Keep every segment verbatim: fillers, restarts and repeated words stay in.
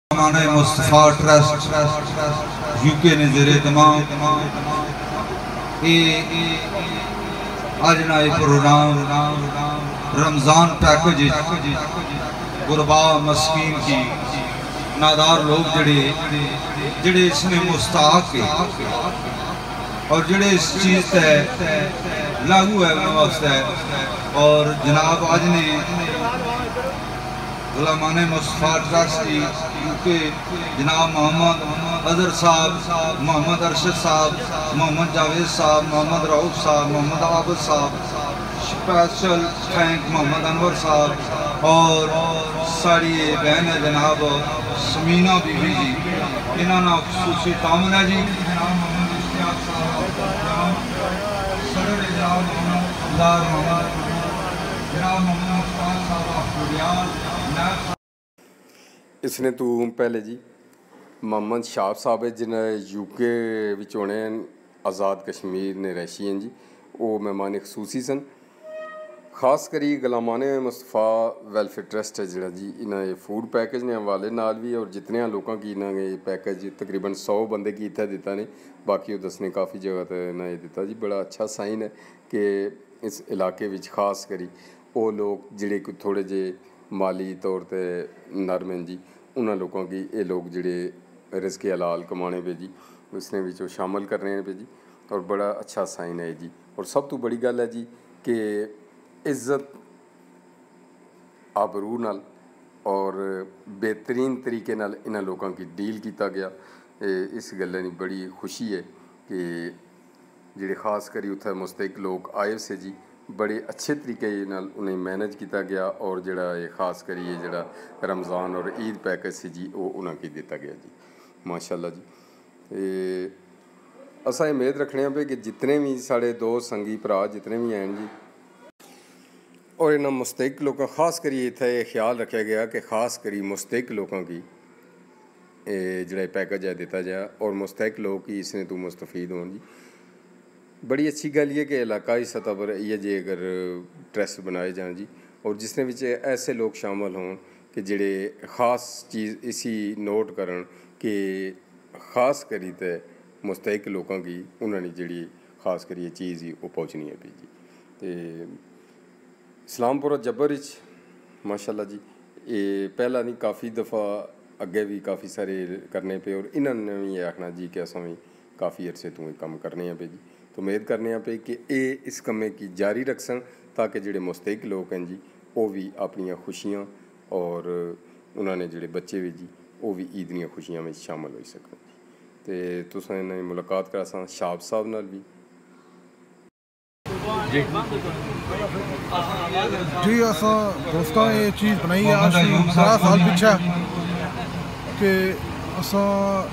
مانے مصطفیٰ trust you کے نے زیر اہتمام آج نا یہ پروگرام رمضان پیکج غربا مسکین کی نادار لوگ جڑے جڑے اس میں مستحق ہے اور جڑے اس چیز تے لاگو ہے واسطے ہے اور جناب آج نے غلامان مصطفیٰ ٹرسٹ کی کیونکہ جناب محمد اظہر صاحب، محمد ارشد صاحب، محمد جاوید صاحب، محمد رعوف صاحب، محمد عابد صاحب، سپیشل تھینک محمد انور صاحب اور ساری بہن ہے جناب سمینہ بی بی جی، انہوں نے خصوصی تعاون ہے جی صدر اجلاس محمد اللہ محمد جناب محمد مصطفیٰ صاحب اخبریان اس نے تو پہلے جی محمد شاپ صاحب جنہیں یو کے ہونے آزاد کشمیر نے رہشی ہیں جی وہ مہمان خصوصی سن خاص کری غلامان مصطفیٰ ویلفیئر ٹرسٹ ہے جڑا جی انہیں یہ فوڈ پیکج نے حوالے نال بھی اور جتنے لوگوں کی انہوں نے یہ پیکج تقریباً سو بندے کی اتنا دیتا نے باقی وہ دسنے کافی جگہ تے انہیں یہ دیتا جی بڑا اچھا سائن ہے کہ اس علاقے وچ خاص کری وہ لوگ جڑے کو تھوڑے جے مالی طور تے نرم ہیں جی انہاں لوگوں کی یہ لوگ جڑے رزق حلال کمانے پہ جی اس نے بھی شامل کرنے پہ جی اور بڑا اچھا سائن ہے جی اور سب تو بڑی گل ہے جی کہ عزت آبرو نال اور بہترین طریقے نال انہاں لوگوں کی ڈیل کیتا گیا اس گلے کی بڑی خوشی ہے کہ جڑے خاص کری اتھے مستحق لوگ آئے سے جی بڑے اچھے طریقے نال انہیں مینج کیتا گیا اور جڑا یہ خاص کریے جڑا رمضان اور عید پیکج سے جی وہ انہوں کی دیتا گیا جی ماشاءاللہ جی اساں امید رکھنے پہ کہ جتنے بھی سارے دوست سنگی پرا جتنے بھی ہیں جی اور انہاں مستحق لوگوں خاص کری اتنے یہ خیال رکھا گیا کہ خاص کری مستحق لوگوں کی جڑا پیکج ہے دیتا جائے اور مستحق لوگ کی اس نے تو مستفید ہوں جی بڑی اچھی گل یہ کہ علاقائی سطح پر یہ جی اگر ٹرسٹ بنائے جائیں جی اور جس نے وچ ایسے لوگ شامل ہوں کہ جڑے خاص چیز اسی نوٹ کرن کہ خاص کری تے مستحق لوگوں کی انہوں نے جڑی خاص کری یہ چیز ہی وہ پہنچنی ہے پی جی تے اسلام پورہ جبر وچ ماشاءاللہ جی یہ پہلا نہیں کافی دفعہ اگے بھی کافی سارے کرنے پہ اور انہوں نے بھی یہ آکھنا جی کہ اساں بھی کافی عرصے تو کام کرنے ہیں پہ جی تو امید کرنے پہ کہ اے اس کمے کی جاری رکھ سن تاکہ جڑے مستحق لوگ ہیں جی وہ بھی اپنی خوشیاں اور انہوں نے جڑے بچے بھی جی وہ بھی عید دیا خوشیاں میں شامل ہو سکیں تے تساں انہیں ملاقات کرا سا شاپ صاحب نال بھی جی جی اساں دوستاں یہ چیز بنائی ہے آج سارا سال پیچھے کہ اساں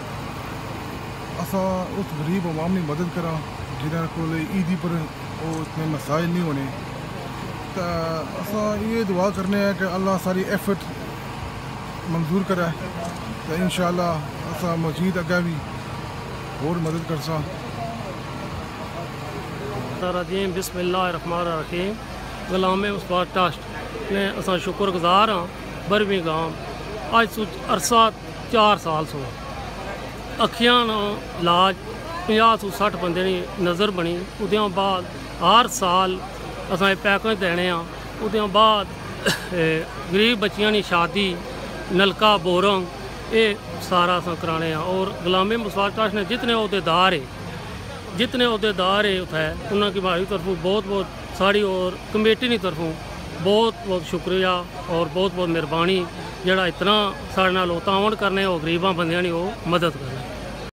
اساں اس غریب عوام کی مدد کرا جنہوں کو عیدی پر وہ اتنے مسائل نہیں ہونے تو اساں یہ دعا کرنے ہیں کہ اللہ ساری ایفرٹ منظور کرے تو انشاءاللہ اساں مزید اگے بھی اور مدد کر سا رجیم بسم اللہ الرحمن الرحیم غلام مصطفیٰ ٹرسٹ نے اساں شکر گزار ہاں برویں گام اج سو عرصہ چار سال سو اکھیاں علاج پنجا سو سٹھ بندے کی نظر بنی ادھر بعد ہر سال اساں پیکج دینے ہاں ادھر بعد غریب بچیاں کی شادی نلکا بورنگ یہ سارا اساں کرانے ہاں اور غلام مصطفیٰ ٹرسٹ نے جتنے عہدیدار ہے جتنے عہدیدار ہے اتنے انہوں کی ہماری طرفوں بہت بہت ساری اور کمیٹی کی طرفوں بہت بہت شکریہ اور بہت بہت مہربانی جڑا اتنا سارے نال تعاون کرنے وہ غریباں بندیاں کی وہ مدد کرنے